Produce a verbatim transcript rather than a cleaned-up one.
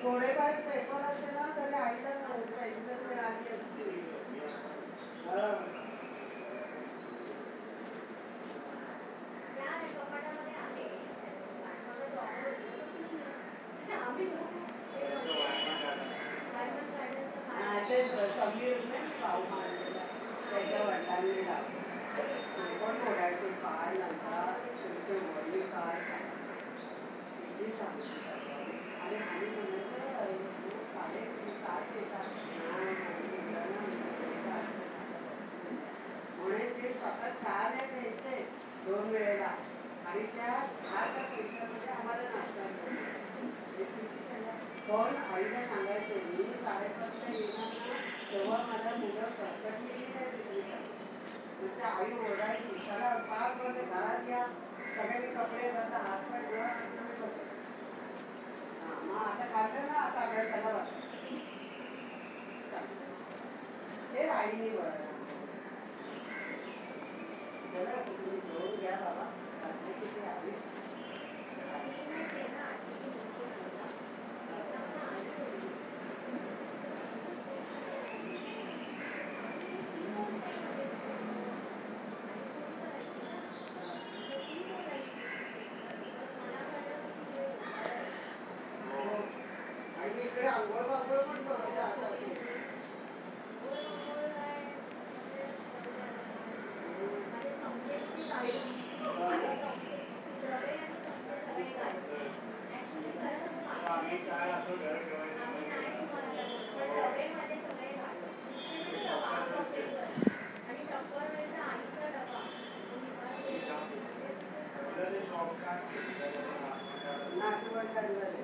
थोडेफार पेपर असते ना तरी आईला पेन्शन मिळाली असते. समीर पाव मारलेला त्याच्या वडिलांनी लावला पण ओढायचे काय नंतर तुमचे वडील काय किती सांगू आणि आम्ही म्हणायचं साडे सात येतात म्हणून ते स्वतः चहा घ्यायचे दोन वेळेला आणि त्या दहाच्या पैशामध्ये आम्हाला नाश्ता पण आईला सांगायचे मी साडेपाचला येणार ना तेव्हा मला मुलं कर्कटलेली नाही म्हणजे आई ओरडायची सगळं पाच म्हणजे घरात घ्या सगळ्यांनी कपडे घालता हात पाय धुवा मग आता खाल्लं ना आता अभ्यासाला वाटतं हे आईने बरं जरा तुम्ही जोर घ्या बाबा किती आली नागपूर